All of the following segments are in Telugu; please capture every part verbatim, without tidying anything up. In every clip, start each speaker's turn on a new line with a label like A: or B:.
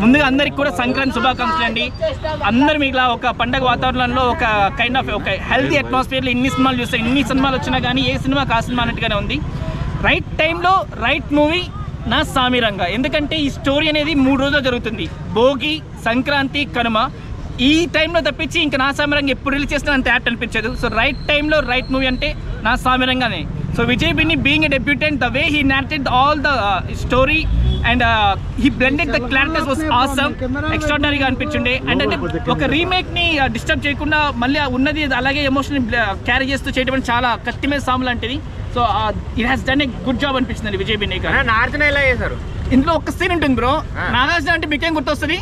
A: ముందుగా అందరికి కూడా సంక్రాంతి శుభాకాంక్షలు అండి. అందరు మిగిలిన ఒక పండగ వాతావరణంలో ఒక కైండ్ ఆఫ్ ఒక హెల్తీ అట్మాస్ఫియర్లో ఇన్ని సినిమాలు చూస్తే ఇన్ని సినిమాలు వచ్చినా కానీ ఏ సినిమాకి ఆ సినిమా అన్నట్టుగానే ఉంది. రైట్ టైంలో రైట్ మూవీ నా సామి రంగ. ఎందుకంటే ఈ స్టోరీ అనేది మూడు రోజులు జరుగుతుంది, భోగి, సంక్రాంతి, కనుమ. ఈ టైంలో తప్పించి ఇంకా నా సామి రంగ ఎప్పుడు రిలీజ్ చేసినా అంత యాక్ట్ అనిపించదు. సో రైట్ టైంలో రైట్ మూవీ అంటే నా సామి రంగానే. So Vijay Binni being a debutante, the way he narrated all the story and he blended the characters was awesome, ఎక్స్ట్రాడినరీగా అనిపించుండే. అండ్ అంటే ఒక రీమేక్ని డిస్టర్బ్ చేయకుండా మళ్ళీ ఉన్నది అలాగే ఎమోషనల్ క్యారీ చేస్తూ చేయడం చాలా కత్తి మీద సాము లాంటిది. So it has done a good job అనిపించింది విజయ్ బిన్ని గారు.
B: నాగార్జున ఎలా చేశారు?
A: ఇందులో ఒక సీన్ ఉంటుంది బ్రో, నాగార్జున అంటే మీకేం గుర్తొస్తుంది?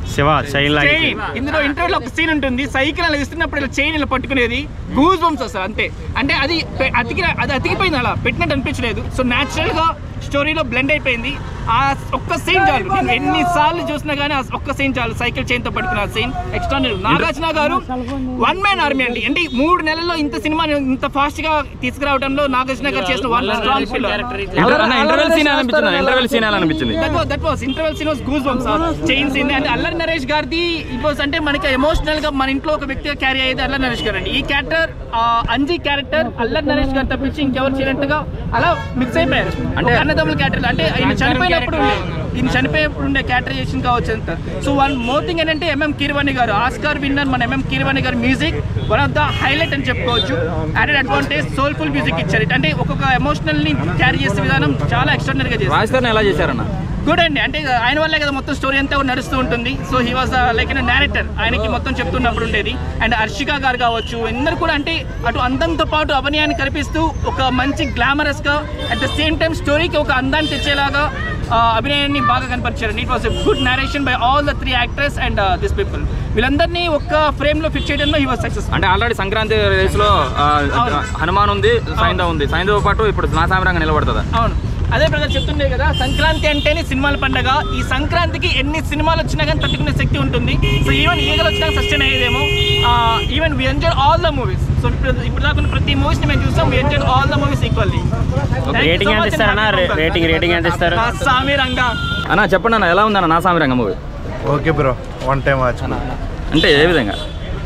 A: చైన్. ఇందులో ఇంటర్వ్యూలో ఒక సీన్ ఉంటుంది, సైకిల్ అలా ఇస్తున్నప్పుడు ఇలా చైన్ ఇలా పట్టుకునేది, గూస్ బంప్స్ వస్తారు అంతే. అంటే అది అతికి అది అతికిపోయింది, అలా పెట్టినట్టు అనిపించలేదు. సో న్యాచురల్గా స్టోరీలో బ్లెండ్ అయిపోయింది. ఆ ఒక్క సీన్ చాలు, నేను ఎన్నిసార్లు చూసినా కానీ ఆ ఒక్క సీన్ చాలు, సైకిల్ చైన్తో పట్టుకున్న సీన్ ఎక్స్ట్రాడినరీ. నాగార్జున గారు వన్ మ్యాన్ ఆర్మీ అండి. అంటే మూడు నెలల్లో ఇంత సినిమా ఇంత ఫాస్ట్ గా తీసుకురావడంలో నాగార్జున గారు చేసిన one strong film.
C: Interval scene అనిపించింది, ఇంటర్వెల్ సీన్ అనిపించింది.
A: That was interval scene was goose bumps, chain scene. And Allari Naresh గారిది ఇట్ వాస్ అంటే మనకి ఎమోషనల్ గా మన ఇంట్లో ఒక వ్యక్తిగా క్యారీ అయ్యేది అల్లరి నరేష్ గారు అండి. ఈ క్యారెక్టర్ అంజీ క్యారెక్టర్ అల్లరి నరేష్ గారు తప్పించి ఇంకెవరు చేయనట్టుగా అలా మిక్స్ అయిపోయారు. అంటే అన్నదమ్ముల క్యారెక్టర్, అంటే ఆయన చనిపోయినప్పుడు ఈయన చనిపోయినప్పుడు ఉండే క్యారెక్టరైజేషన్ కావచ్చు అంత. సో వన్ మోర్ థింగ్ ఏంటంటే ఎంఎం కీరవాణి గారు, ఆస్కార్ విన్నర్ మన ఎంఎం కీరవాణి గారు music one of the highlight అని చెప్పుకోవచ్చు. యాడెడ్ అడ్వాంటేజ్ సోల్ఫుల్ మ్యూజిక్ ఇచ్చారు. అంటే ఒక్కొక్క ఎమోషనల్ ని క్యారీ చేసే విధానం చాలా ఎక్స్ట్రాడినరీగా చేశారు.
C: ఎలా చేశారన్న?
A: గుడ్ అండి. అంటే ఆయన వల్లే కదా మొత్తం స్టోరీ అంతా నడుస్తూ ఉంటుంది. So he was like an narrator, ఆయనకి మొత్తం చెప్తున్నప్పుడు ఉండేది. అండ్ హర్షిక గారు కావచ్చు, అందరూ కూడా అంటే అటు అందంతో పాటు అభినయాన్ని కల్పిస్తూ ఒక మంచి గ్లామరస్ గా అట్ ద సేమ్ టైం స్టోరీకి ఒక అందాన్ని తెచ్చేలాగా అభినయాన్ని బాగా కనపరిచారు. It was a good narration by all the three actors and this people. వీళ్ళందరినీ ఒక్క ఫ్రేమ్ లో ఫిక్స్ చేయడంలో హీ వాస్ సక్సెస్.
C: అంటే ఆల్రెడీ సంక్రాంతి రేస్ లో హనుమాన్ ఉంది, సైంధవ్ ఉంది. సైంధవ్ పాటు ఇప్పుడు నా సామి రంగ నిలబడుతుందా?
A: అవును, అదే ప్రజలు చెప్తుండే కదా, సంక్రాంతి అంటేనే సినిమాల పండుగ. ఈ సంక్రాంతికి ఎన్ని సినిమాలు వచ్చినా కానీ తట్టుకునే శక్తి ఉంటుంది. సో ఈవెన్ ఈగలు వచ్చినా సస్టైన్ అయ్యేదేమో. Even we enjoy all the movies. So ఇప్పుడు ఇప్పుడు దాకా ప్రతి మూవీస్ ని మేము చూస్తాం, we enjoy all the movies equally.
B: Rating ఎంత ఇస్తారన్నా? రేటింగ్ రేటింగ్ ఎంత ఇస్తారు?
A: నా సామి రంగ
C: అన్న చెప్పండి అన్న, ఎలా ఉందన్న Naa Saami Ranga movie?
D: Okay bro, one time watch.
C: అంటే ఏ విధంగా?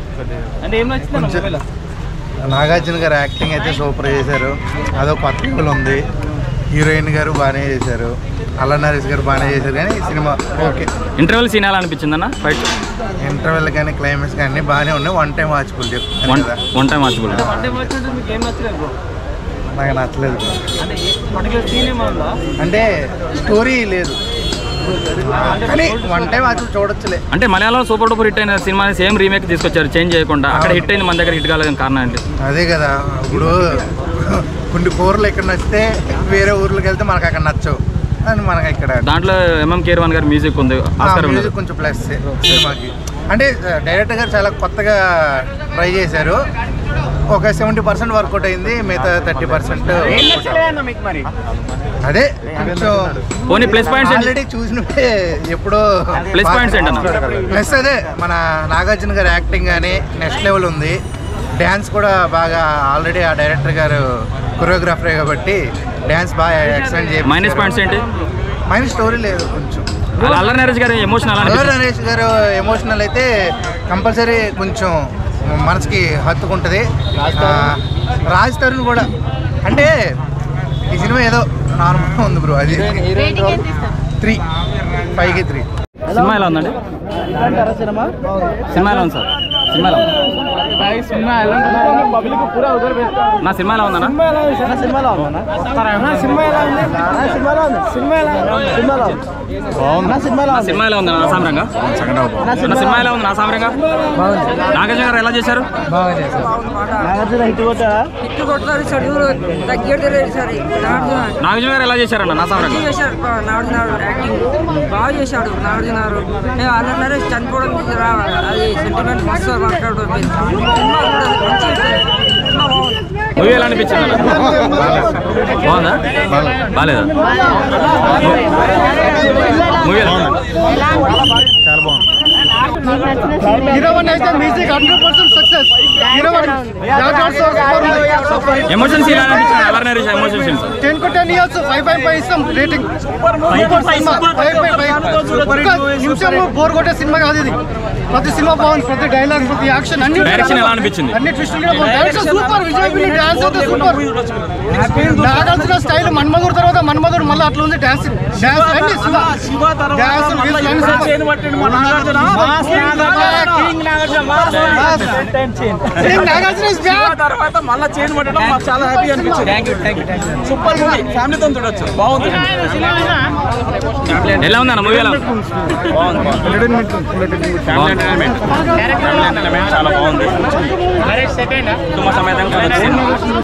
A: అంటే ఏం నచ్చింది?
D: నాగార్జున గారు యాక్టింగ్ అయితే సూపర్ చేశారు, అదొక కొత్త లెవెల్ ఉంది. హీరోయిన్ గారు బాగానే చేశారు, అల్లరి నరేష్ గారు బాగానే చేశారు. కానీ ఈ సినిమా ఓకే.
C: ఇంటర్వెల్ సీన్ ఎలా అనిపించింది అన్న? ఫైట్
D: ఇంటర్వెల్ కానీ క్లైమాక్స్ కానీ బాగానే ఉన్నాయి. వన్ టైం వాచ్బుల్ చెప్తాను కదా.
C: One time watchable.
D: నాకు నచ్చలేదు అంటే స్టోరీ లేదు, కానీ వన్ టైం వాచ్ చూడొచ్చులే.
C: అంటే మలయాళం సూపర్ డూపర్ హిట్ అయిన సినిమా సేమ్ రీమేక్ తీసుకొచ్చారు, చేంజ్ చేయకుండా. అక్కడ హిట్ అయింది, మన దగ్గర హిట్ కాలేదు కారణం ఏంటి?
D: అదే కదా, ఇప్పుడు కొన్ని కూరలు ఇక్కడ నచ్చితే వేరే ఊర్లోకి వెళ్తే మనకు అక్కడ నచ్చవు అని మనకి ఇక్కడ.
C: దాంట్లో ఎంఎం కీరవాణి గారి మ్యూజిక్ ఉంది,
D: మ్యూజిక్ కొంచెం ప్లస్ సినిమాకి. అంటే డైరెక్టర్ గారు చాలా కొత్తగా ట్రై చేశారు. ఒక సెవెంటీ పర్సెంట్ వర్కౌట్ అయింది, మిగతా థర్టీ పర్సెంట్ అదే
C: కొంచెం ప్లస్ పాయింట్స్
D: ఆల్రెడీ చూసినట్టే. ఎప్పుడో
C: ప్లస్ పాయింట్స్ ఏంటన్నా?
D: ప్లస్ అదే మన నాగార్జున గారి యాక్టింగ్ కానీ నెక్స్ట్ లెవెల్ ఉంది. డ్యాన్స్ కూడా బాగా, ఆల్రెడీ ఆ డైరెక్టర్ గారు కొరియోగ్రాఫరే కాబట్టి డ్యాన్స్ బాగా ఎక్సలెంట్ చేయాలి.
C: మైనస్ పాయింట్స్ ఏంటి?
D: మైనస్ స్టోరీ లేదు కొంచెం.
C: అల్లరి నరేష్ గారు ఎమోషనల్
D: అల్లరి నరేష్ గారు ఎమోషనల్ అయితే కంపల్సరీ కొంచెం మనసుకి హత్తుకుంటుంది. రాజ్ తరుణ్ కూడా అంటే ఈ సినిమా ఏదో నార్మల్గా ఉంది బ్రో. అది త్రీ ఫైవ్కి త్రీ.
C: సినిమా ఎలా ఉందండి? సినిమా ఎలా ఉంది సార్? సినిమా ఎలా ఉంది?
A: సినిమా ఎలా పబ్లిక్ పూరా ఉదర్
C: నా సినిమా ఎలా ఉందన్నా?
A: సినిమాలో ఉందన్నా? సినిమా ఎలా ఉంది? సినిమాలో ఉంది. సినిమా ఎలా సినిమాలో బాగుంది. సినిమాలో
C: సినిమా ఎలా ఉంది? నా సామి రంగ నా సినిమా ఎలా ఉంది? నా సామి రంగ నాగార్జున గారు ఎలా చేశారు?
D: బాగా చేశారు.
A: నాగార్జున హిట్ కొట్టారా?
E: హిట్ కొడతారు సార్, తగ్గేది సార్.
C: నాగార్జున గారు ఎలా చేశారన్న నా సామి రంగ?
E: చేశారు నాగార్జున యాక్టింగ్ బాగా చేశాడు. నాగార్జున గారు అల్లరి నరేష్ చనిపోవడం అది సెంటిమెంట్ మస్తు మాట్లాడు.
C: మూవీ ఎలా అనిపించింది? బాగుందా? బాగాలేదా? మూవీ
D: చాలా బాగుంది.
F: హీరో వన్ అయితే music hundred percent success. Hero one
C: emotion scene అనిపించింది Allari Naresh emotion scenes
F: ten కు ten years five point five ఇస్తాం రేటింగ్. నిమిషం బోర్ కొట్టే సినిమా కాదు ఇది. ప్రతి సినిమా బాగుంది, ప్రతి డైలాగ్, ప్రతి యాక్షన్ అన్ని
C: డైరెక్షన్ ఎలా అనిపించింది?
F: అన్ని ట్విస్టులు డైరెక్షన్ సూపర్. విజయ్ డాన్స్ అయితే సూపర్. నాగార్జున స్టైల్ మన్మధుడు తర్వాత మన్మధుడు మళ్ళీ అట్లా ఉంది. డాన్స్ డాన్స్ అన్ని Shiva dance Nagarjuna is back
A: తర్వాత మళ్ళీ చైన్ పట్టడం మాకు చాలా హ్యాపీ అనిపించింది. Thank you thank you thank you super movie, ఫ్యామిలీతో చూడొచ్చు. బాగుంది.
C: ఎలా ఉంది అన్న మూవీ? ఎలా బాగుంది, చాలా బాగుంది. కుటుంబ సమేతంగా